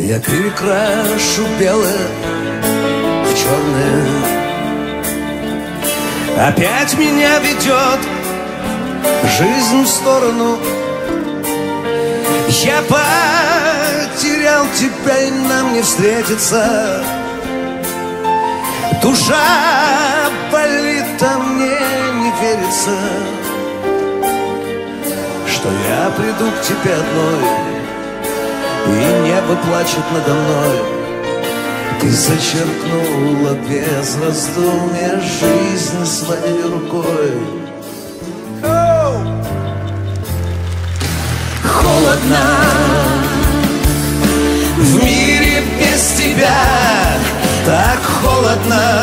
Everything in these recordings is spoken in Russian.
Я перекрашу белое в черное. Опять меня ведет жизнь в сторону. Я потерял тебя, и нам не встретиться. Душа болит, а мне не верится, что я приду к тебе одной, и небо плачет надо мной. Ты зачеркнула без раздумья жизнь своей рукой. Холодно в мире без тебя, так холодно.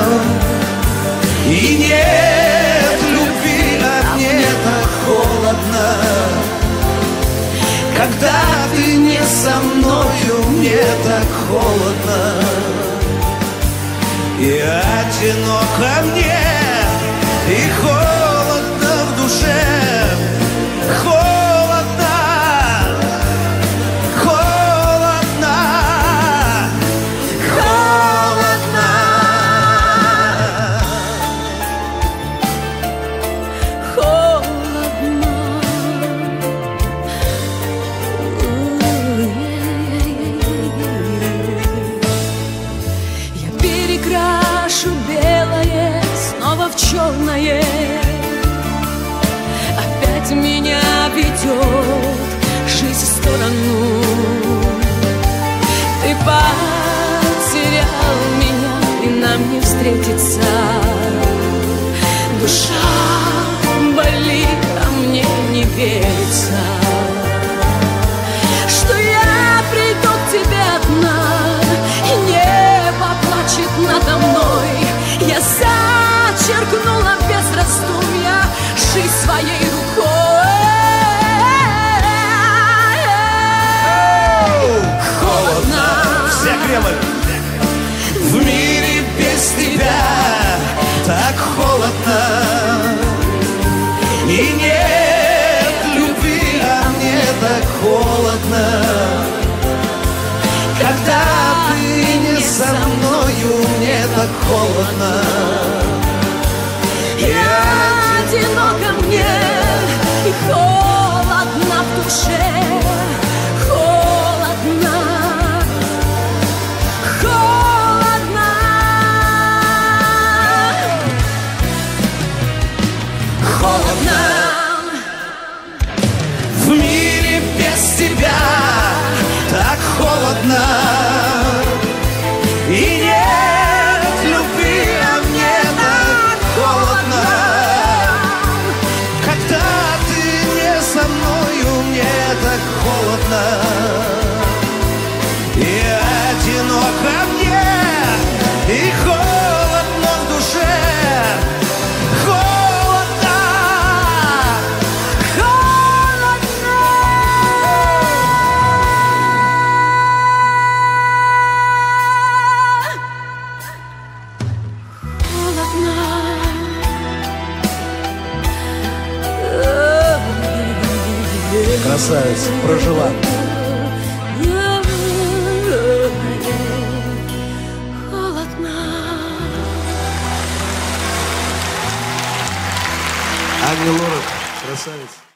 И нет любви, а мне так холодно. Когда ты не со мною, мне так холодно. И одиноко мне, и холодно в душе. Холодно, холодно, холодно. Я перекрашу белое снова в черное. Опять меня ведет жизнь в сторону. Ты потерял меня, и нам не встретиться. Душа болит, а мне не верится, что я приду к тебе одна, и небо плачет надо мной. Я зачеркнула без раздумья жизнь своей рукой. Холодно, все Кремль. В мире без тебя так холодно. И нет любви, а мне так холодно. Когда ты не со мною, мне так холодно. И одиноко мне, и холодно в душе. Холодно, холодно, Холодно в мире без тебя, так холодно. И нет любви, а мне так холодно. Когда ты не со мною, мне так холодно. И одиноко мне, и холодно в душе. Холодно, холодно. красавица, прожила. Ани Лорак, красавица.